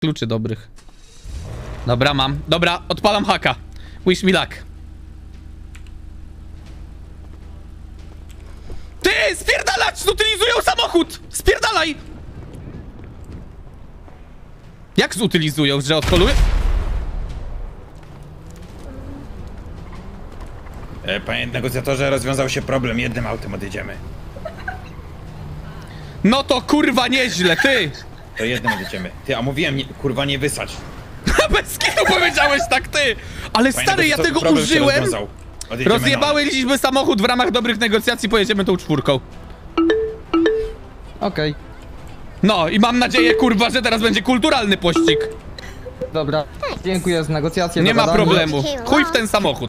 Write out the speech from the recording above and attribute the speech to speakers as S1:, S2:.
S1: kluczy dobrych. Dobra, mam. Dobra, odpalam haka. Wish me luck. Ty, spierdalać! Zutylizują samochód! Spierdalaj! Jak zutylizują, że odkolują?
S2: Panie negocjatorze, rozwiązał się problem. Jednym autem odjedziemy.
S1: No to kurwa nieźle, ty!
S2: To jednym odjedziemy. Ty, a mówiłem, nie, kurwa, nie wysać.
S1: Bez kitu powiedziałeś tak, ty! Ale
S2: Panie
S1: stary, ja tego
S2: problem się
S1: użyłem!
S2: rozwiązał. Odjedziemy
S1: Rozjebaliśmy samochód w ramach dobrych negocjacji, pojedziemy tą czwórką.
S3: Okej,
S1: No i mam nadzieję, kurwa, że teraz będzie kulturalny pościg.
S3: dobra. Dziękuję za negocjacje.
S1: Nie ma
S3: dogadamy.
S1: problemu. Chuj w ten samochód.